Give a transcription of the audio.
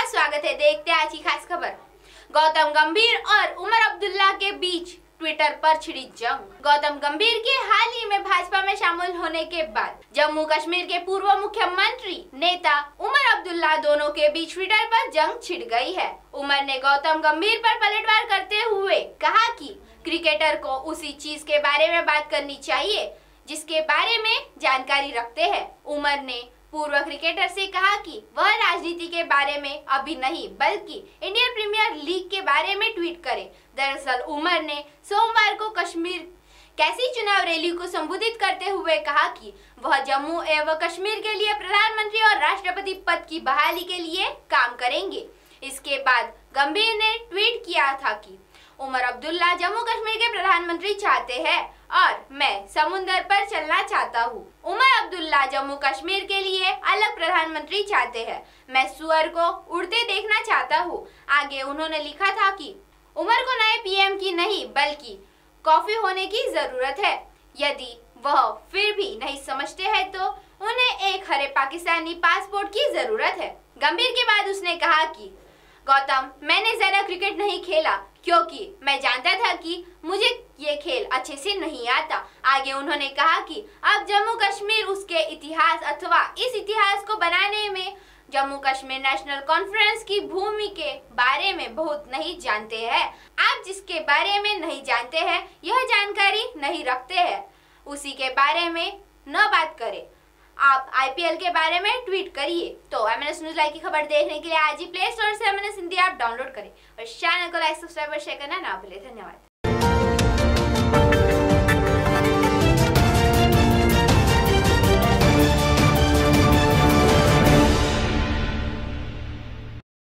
स्वागत है। देखते हैं आज की खास खबर। गौतम गंभीर और उमर अब्दुल्ला के बीच ट्विटर पर छिड़ी जंग। गौतम गंभीर के हाल ही में भाजपा में शामिल होने के बाद जम्मू कश्मीर के पूर्व मुख्यमंत्री नेता उमर अब्दुल्ला दोनों के बीच ट्विटर पर जंग छिड़ गई है। उमर ने गौतम गंभीर पर पलटवार करते हुए कहा कि क्रिकेटर को उसी चीज के बारे में बात करनी चाहिए जिसके बारे में जानकारी रखते हैं। उमर ने पूर्व क्रिकेटर से कहा कि वह राजनीति के बारे में अभी नहीं बल्कि इंडियन प्रीमियर लीग के बारे में ट्वीट करे। दरअसल उमर ने सोमवार को कश्मीर कैसी चुनाव रैली को संबोधित करते हुए कहा कि वह जम्मू एवं कश्मीर के लिए प्रधानमंत्री और राष्ट्रपति पद की बहाली के लिए काम करेंगे। इसके बाद गंभीर ने ट्वीट किया था कि उमर अब्दुल्ला जम्मू कश्मीर के प्रधानमंत्री चाहते हैं और मैं समुद्र पर चलना चाहता हूँ। उमर अब्दुल्ला जम्मू कश्मीर के लिए अलग प्रधानमंत्री चाहते हैं। मैं सुअर को उड़ते देखना चाहता हूँ। आगे उन्होंने लिखा था कि उमर को नए पीएम की नहीं बल्कि कॉफी होने की जरूरत है। यदि वह फिर भी नहीं समझते हैं तो उन्हें एक हरे पाकिस्तानी पासपोर्ट की जरूरत है। गंभीर के बाद उसने कहा कि गौतम, मैंने ज्यादा क्रिकेट नहीं खेला क्योंकि मैं जानता था कि मुझे ये खेल अच्छे से नहीं आता। आगे उन्होंने कहा कि अब जम्मू कश्मीर उसके इतिहास अथवा इस इतिहास को बनाने में जम्मू कश्मीर नेशनल कॉन्फ्रेंस की भूमि के बारे में बहुत नहीं जानते हैं। आप जिसके बारे में नहीं जानते हैं, यह जानकारी नहीं रखते हैं, उसी के बारे में न बात करें। आप आईपीएल के बारे में ट्वीट करिए। तो एमएनएस न्यूज़ लाइव की खबर देखने के लिए आज ही प्ले स्टोर से एमएनएस हिंदी ऐप डाउनलोड करें और चैनल को लाइक, सब्सक्राइब और शेयर करना ना भूलें। धन्यवाद।